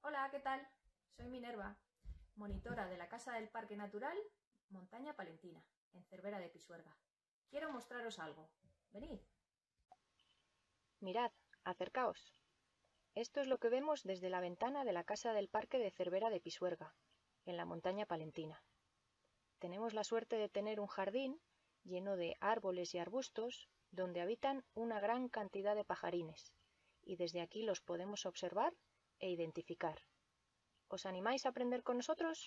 Hola, ¿qué tal? Soy Minerva, monitora de la Casa del Parque Natural Montaña Palentina, en Cervera de Pisuerga. Quiero mostraros algo. Venid. Mirad, acercaos. Esto es lo que vemos desde la ventana de la Casa del Parque de Cervera de Pisuerga, en la Montaña Palentina. Tenemos la suerte de tener un jardín lleno de árboles y arbustos donde habitan una gran cantidad de pajarines, y desde aquí los podemos observar e identificar. ¿Os animáis a aprender con nosotros?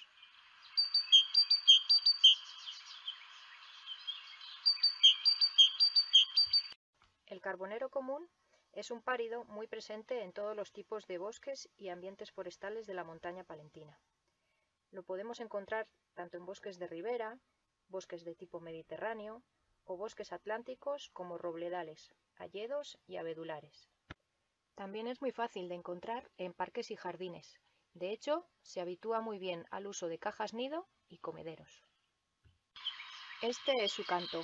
El carbonero común es un párido muy presente en todos los tipos de bosques y ambientes forestales de la montaña palentina. Lo podemos encontrar tanto en bosques de ribera, bosques de tipo mediterráneo o bosques atlánticos como robledales, hayedos y abedulares. También es muy fácil de encontrar en parques y jardines. De hecho, se habitúa muy bien al uso de cajas nido y comederos. Este es su canto.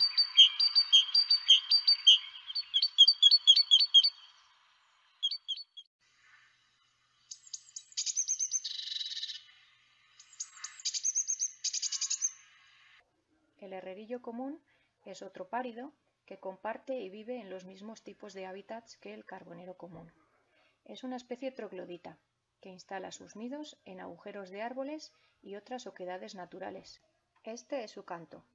El herrerillo común es otro párido que comparte y vive en los mismos tipos de hábitats que el carbonero común. Es una especie troglodita que instala sus nidos en agujeros de árboles y otras oquedades naturales. Este es su canto.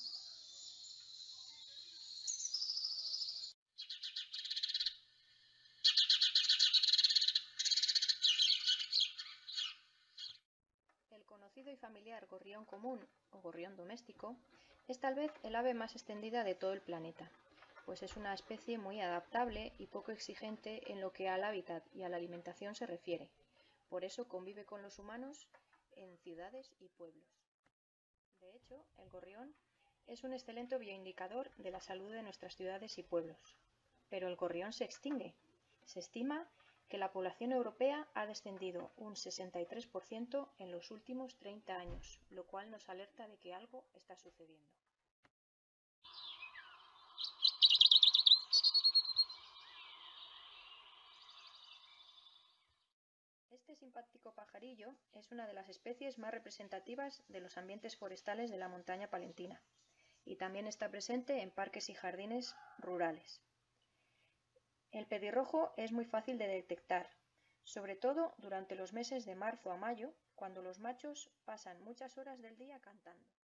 El conocido y familiar gorrión común o gorrión doméstico es tal vez el ave más extendida de todo el planeta, pues es una especie muy adaptable y poco exigente en lo que al hábitat y a la alimentación se refiere. Por eso convive con los humanos en ciudades y pueblos. De hecho, el gorrión es un excelente bioindicador de la salud de nuestras ciudades y pueblos. Pero el gorrión se extingue. Se estima que la población europea ha descendido un 63% en los últimos 30 años, lo cual nos alerta de que algo está sucediendo. Este simpático pajarillo es una de las especies más representativas de los ambientes forestales de la montaña palentina y también está presente en parques y jardines rurales. El pedirrojo es muy fácil de detectar, sobre todo durante los meses de marzo a mayo, cuando los machos pasan muchas horas del día cantando.